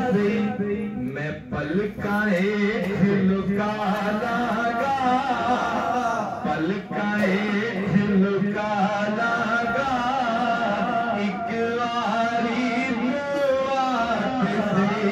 मैं पलकाए लुका लागा, पलकाए लुका लागा, एक बारी मुआत से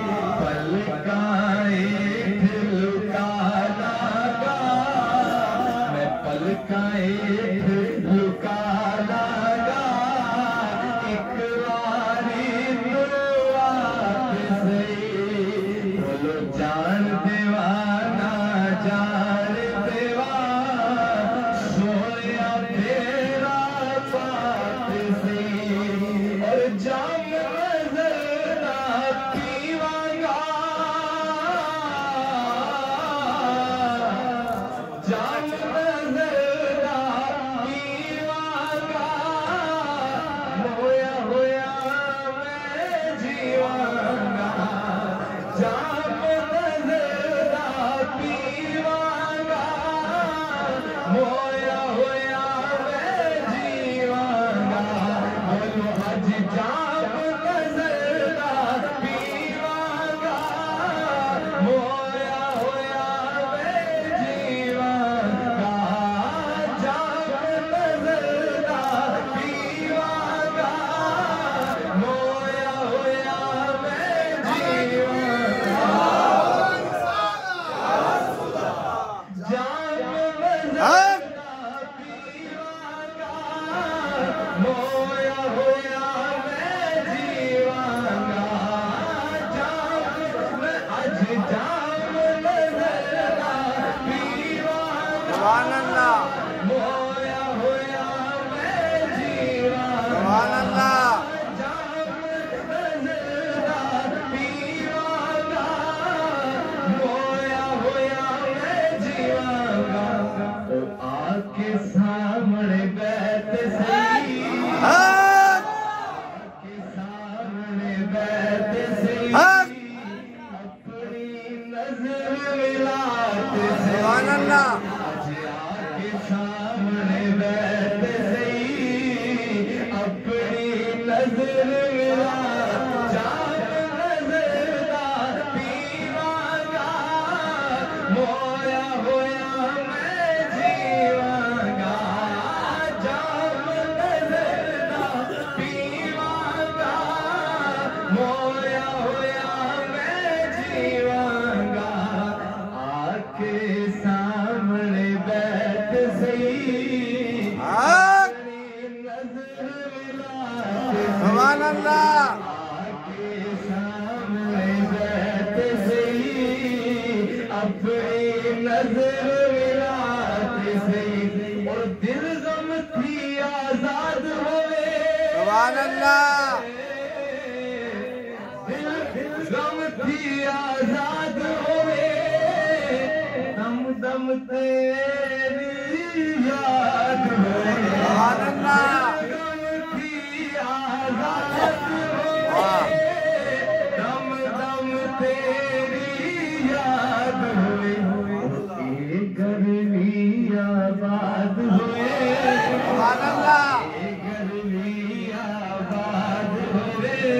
पलकाए लुका लागा, मैं पलकाए लुका लागा, एक बारी मुआत से बोलो जान दीवाना जान दीवा सोया तेरा बात से और जाम नजरा पीवांगा, जाम नजरा पीवांगा, होया होया मैं जीवांगा, जाम नजरा पीवांगा, होया होया मैं जीवांगा, बोलो आज जाम नजरा पीवांगा, होया होया मैं जीवांगा, जाम नजरा पीवांगा, होया होया मैं जीवांगा, जाम नजरा पीवांगा, होया होया मैं जीवांगा, जाम आज जाम नजरा पीवांगा, सुभान अल्लाह, होया होया मैं जीवांगा, सुभान अल्लाह, जाम नजरा पीवांगा, होया होया मैं जीवांगा, तो आके सामने बैठ सही, आके सामने बैठ सही, अपनी नजर मिलात सही, सुभान अल्लाह, आज आके सामने बैठ सही, अपनी नजर मिला, जाम नजरा पीवांगा, होया होया मैं जीवांगा, जाम नजरा पीवांगा, होया होया मैं जीवांगा, आके सामने बैठ सही, अपनी नजर मिला सुभान अल्लाह, आके सामने बैठ सही, अपनी नजर मिलाते सही, और दिल गम थी आजाद होए, सुभान अल्लाह, दिल गम थी आजाद होए, दम दम तेरी याद होए, सुभान अल्लाह, गम थी आजाद होए, दम दम तेरी याद होए, ए गरवी आबाद होए, सुभान अल्लाह, ए गरवी आबाद होए,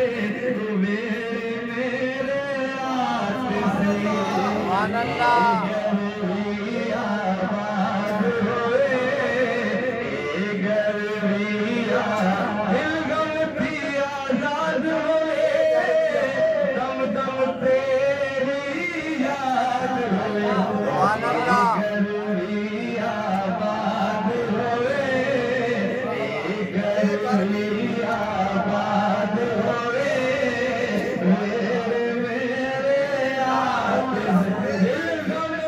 मेरे आस से सुभान अल्लाह, गरवी आबाद होए, ए गरवी दिल गम थी आजाद होए, दम दम तेरी याद होए, सुभान अल्लाह, गरवी आबाद होए, ए गरवी आबाद होए, मेरे आस से दिल गम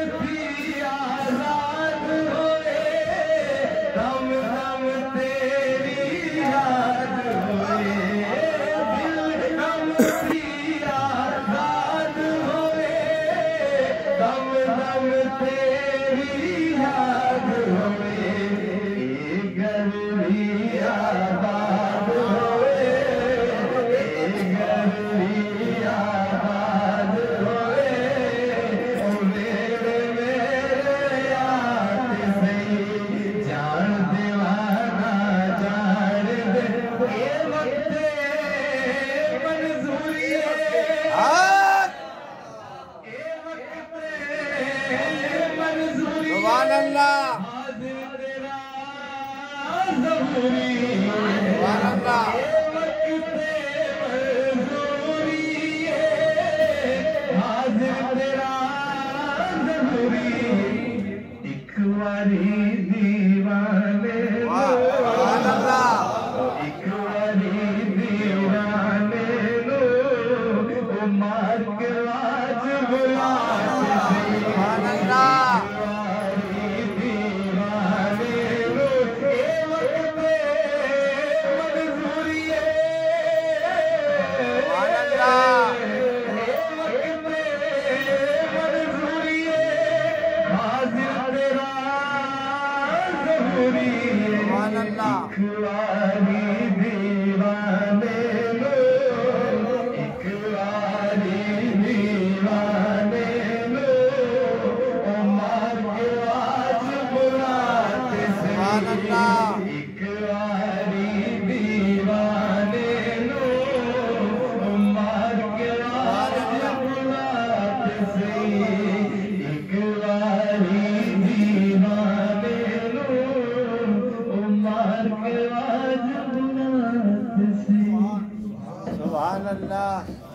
अल्लाह